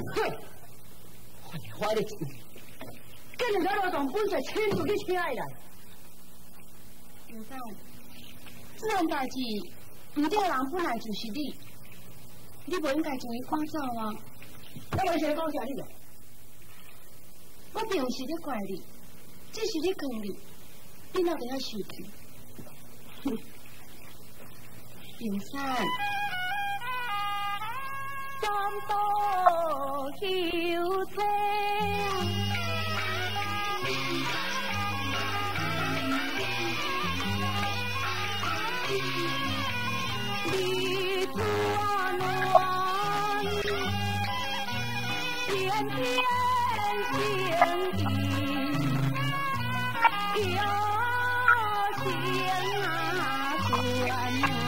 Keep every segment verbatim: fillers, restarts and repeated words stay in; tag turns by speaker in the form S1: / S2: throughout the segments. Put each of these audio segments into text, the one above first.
S1: 嘿，我花的钱，今日在路上本就亲自去请来。
S2: 刘干，这件代志，唔对人本来就是你，你不应该将伊赶走啊！
S1: 我为谁讲啥你个？
S2: 我并不是咧怪你，只是咧讲你，你哪会晓受气？哼，平山。
S3: 山多丘青，梨花暖，天天相依，有情啊酸啊。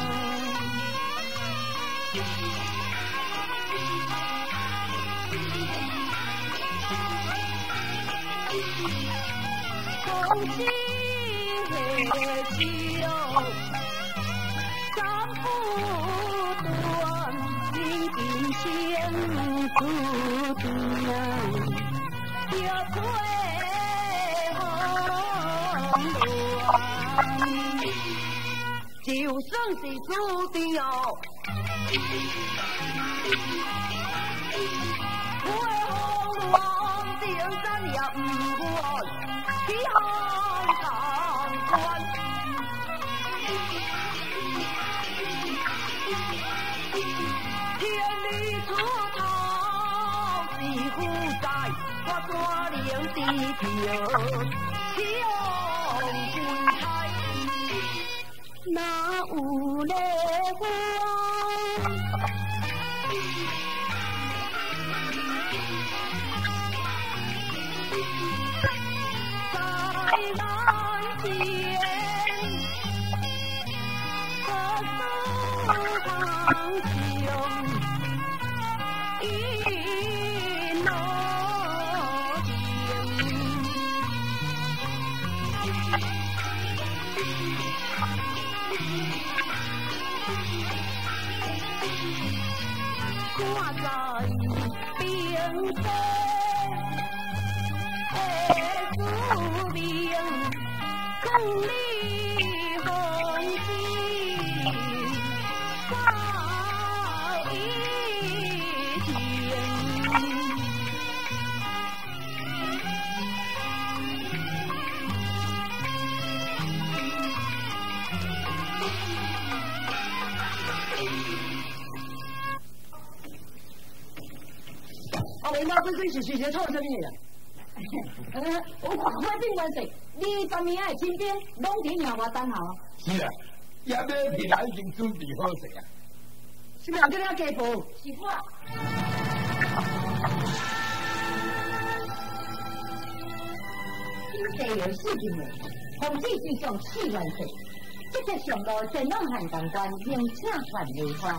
S3: 空心的酒，三不断，临近相注定，要退红鸾，就算是注定哦，退红鸾，定山也唔愿。起航长关，天理出头是负债，我带领地票向君台，哪有咧我？南边，可守航行，一诺情。看在冰山。宿命共你红旗报一情，
S1: 阿妹妈规规是是在吵什么呀？呃，我快定完事，你十年的亲兵拢伫让我等候。
S4: 是啊，也要平常已经准备好势啊。
S1: 是不是叫你家父？是我。这有事情的，红旗之上四万岁，这个上路真拢汉港关，明请传梅花。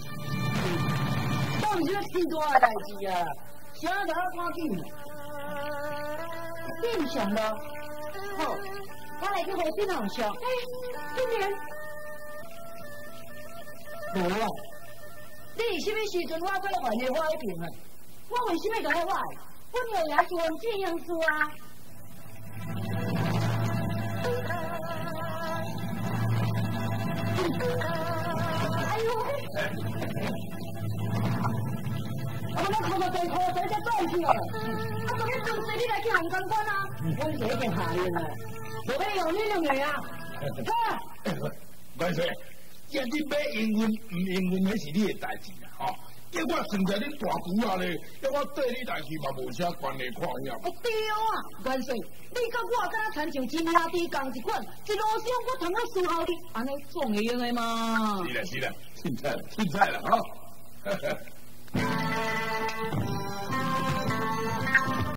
S1: 当然是大的代志啊，啥都要赶紧。你上路，好，我来去和新郎上。哎，今年无啊！你是什么时阵我做了还你我一边啊？我为什么甲我我？本来也是往这样做啊。哎呦！我们看到最可水才撞去了，啊！昨天跟随你来去汉江关啊？我是一件下人啊，无可以用你两个啊！
S4: 啊！万岁，这你要应允唔应允，那是你的代志啊！吼，叫我算在你大姑啊咧，叫我对你代志嘛无啥关系看样。
S1: 对啊，元帅，你甲我敢若亲像亲兄弟共一款，一路上我通我伺候你，安尼总会用的嘛。
S4: 是啦是啦，凊彩凊彩啦吼。